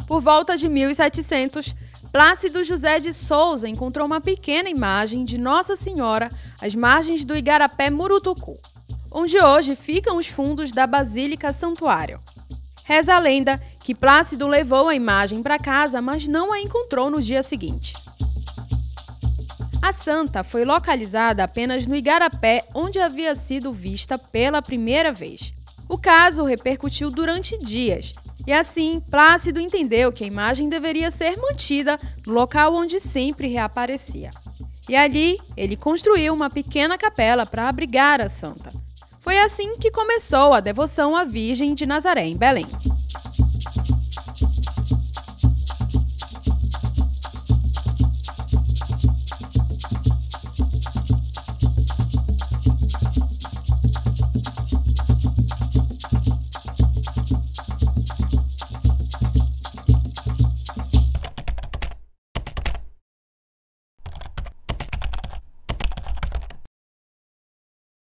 Por volta de 1700, Plácido José de Souza encontrou uma pequena imagem de Nossa Senhora às margens do Igarapé Murutucu, onde hoje ficam os fundos da Basílica Santuário. Reza a lenda que Plácido levou a imagem para casa, mas não a encontrou no dia seguinte. A santa foi localizada apenas no Igarapé, onde havia sido vista pela primeira vez. O caso repercutiu durante dias, e assim Plácido entendeu que a imagem deveria ser mantida no local onde sempre reaparecia. E ali ele construiu uma pequena capela para abrigar a santa. Foi assim que começou a devoção à Virgem de Nazaré em Belém.